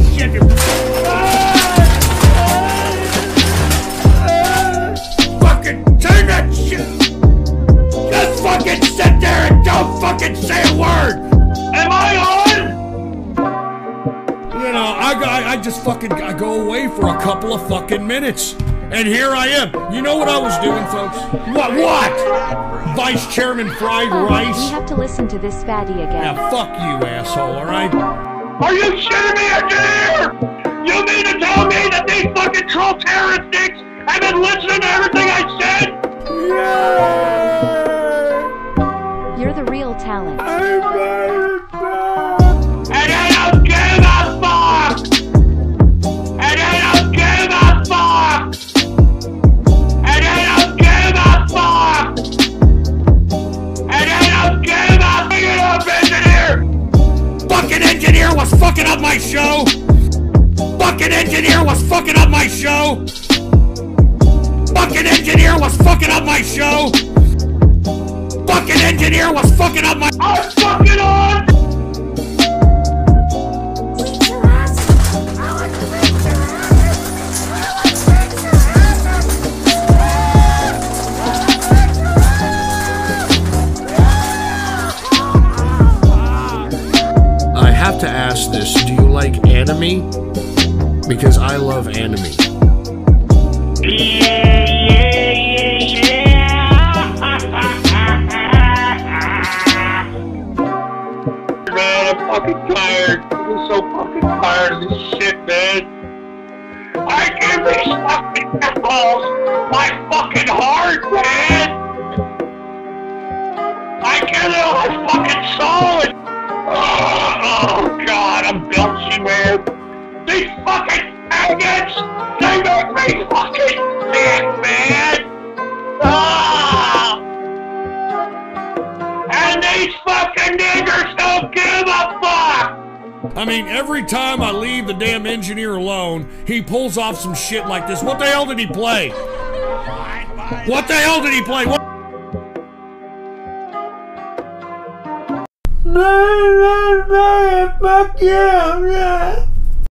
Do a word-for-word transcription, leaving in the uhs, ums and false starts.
shit. Fucking turn that shit. Just fucking sit there and don't fucking say a word. Am I on? You know, I, I, I just fucking I go away for a couple of fucking minutes. And here I am. You know what I was doing, folks? What? What? Vice Chairman Fried Rice? We have to listen to this fatty again. Now, fuck you, asshole, alright? Are you shitting me, engineer? You mean to tell me that these fucking troll terrorist dicks have been listening to everything I said? Yeah! You're the real talent. I made it back! And I don't give a fuck! And I don't give a fuck! And I don't give a fuck! And I don't give a bring it up, engineer! Fucking engineer was fucking up my show! Fucking engineer was fucking up my show! Fucking engineer was fucking up my show! Fucking engineer was fucking up my- I'm fucking on! I have to ask this, do you like anime? Because I love anime. Yeah, yeah, yeah, yeah. Man, I'm fucking tired. I'm so fucking tired of this shit, man. I give these fucking assholes my fucking heart, man. I give them my fucking soul. Oh, oh God, I'm belching, man. These fucking faggots, they make me fucking sick, man. Ah! And these fucking niggers don't give a fuck. I mean, every time I leave the damn engineer alone, he pulls off some shit like this. What the hell did he play? What the hell did he play? What? Fuck you, yeah.